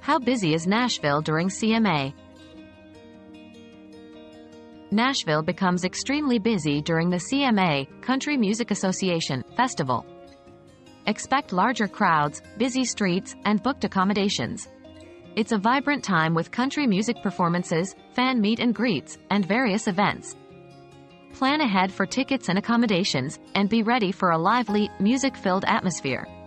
How busy is Nashville during CMA? Nashville becomes extremely busy during the CMA, Country Music Association, festival. Expect larger crowds, busy streets, and booked accommodations. It's a vibrant time with country music performances, fan meet and greets, and various events. Plan ahead for tickets and accommodations, and be ready for a lively, music-filled atmosphere.